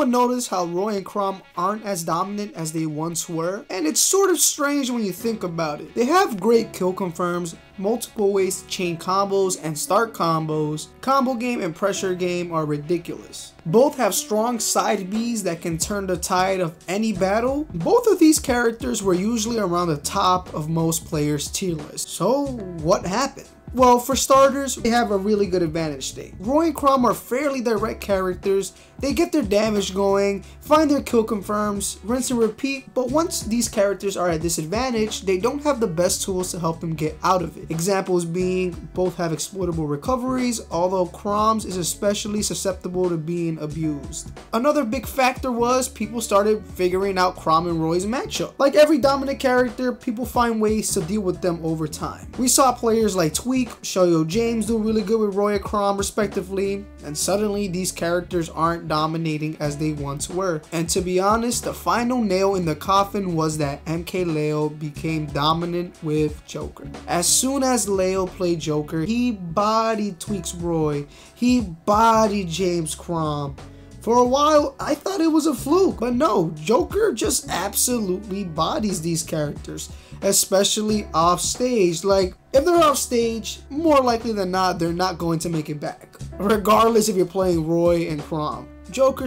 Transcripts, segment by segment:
anyone notice how Roy and Chrom aren't as dominant as they once were? And it's sort of strange when you think about it. They have great kill confirms, multiple ways to chain combos and start combos. Combo game and pressure game are ridiculous. Both have strong side Bs that can turn the tide of any battle. Both of these characters were usually around the top of most players' tier list. So what happened? Well, for starters, they have a really good advantage state. Roy and Chrom are fairly direct characters. They get their damage going, find their kill confirms, rinse and repeat, but once these characters are at disadvantage, they don't have the best tools to help them get out of it. Examples being, both have exploitable recoveries, although Chrom's is especially susceptible to being abused. Another big factor was people started figuring out Chrom and Roy's matchup. Like every dominant character, people find ways to deal with them over time. We saw players like Tweak, Shoyo James do really good with Roy and Chrom respectively, and suddenly these characters aren't dominating as they once were. And to be honest, the final nail in the coffin was that MKLeo became dominant with Joker. As soon as Leo played Joker, he bodied Tweak's Roy, he bodied James Chrom. For a while, I thought it was a fluke, but no, Joker just absolutely bodies these characters, especially off stage. Like, if they're off stage, more likely than not, they're not going to make it back, regardless if you're playing Roy and Chrom. Joker /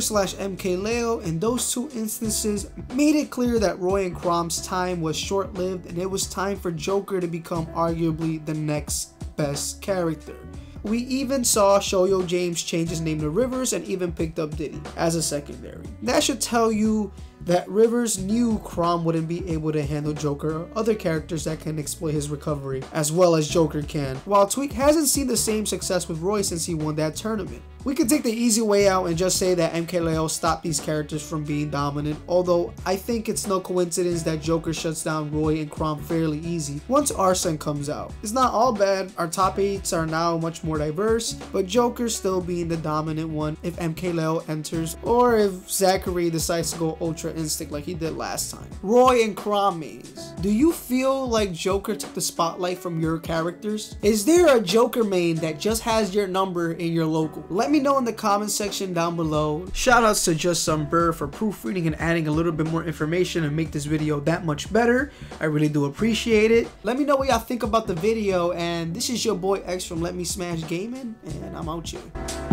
MKLeo in those two instances made it clear that Roy and Chrom's time was short-lived and it was time for Joker to become arguably the next best character. We even saw Shoyo James change his name to Rivers and even picked up Diddy as a secondary. That should tell you that Rivers knew Chrom wouldn't be able to handle Joker or other characters that can exploit his recovery as well as Joker can, while Tweak hasn't seen the same success with Roy since he won that tournament. We could take the easy way out and just say that MKLeo stopped these characters from being dominant, although I think it's no coincidence that Joker shuts down Roy and Chrom fairly easy once Arsene comes out. It's not all bad, our top 8s are now much more diverse, but Joker still being the dominant one if MKLeo enters, or if Zachary decides to go Ultra Instinct like he did last time. Roy and Chrom mains. Do you feel like Joker took the spotlight from your characters? Is there a Joker main that just has your number in your local? Let me know in the comment section down below. Shoutouts to Just Some Burr for proofreading and adding a little bit more information and make this video that much better. I really do appreciate it. Let me know what y'all think about the video, and this is your boy X from Let Me Smash Gaming, and I'm out here.